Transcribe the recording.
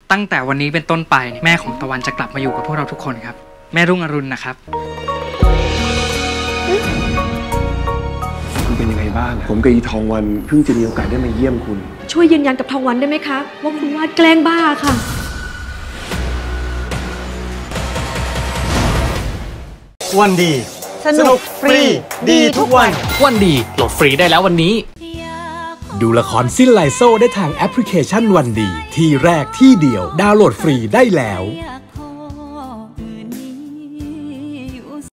ตั้งแต่วันนี้เป็นต้นไปแม่ของตะวันจะกลับมาอยู่กับพวกเราทุกคนครับแม่รุ่งอรุณนะครับคุณเป็นยังไงบ้างผมกับอีทองวันเพิ่งจะมีโอกาสได้มาเยี่ยมคุณช่วยยืนยันกับทองวันได้ไหมคะว่าคุณวาดแกล้งบ้าค่ะวันดีสนุกฟรีดีทุกวันวันดีโหลดฟรีได้แล้ววันนี้ดูละครสิ้นไลโซได้ทางแอปพลิเคชันวันดีที่แรกที่เดียวดาวน์โหลดฟรีได้แล้ว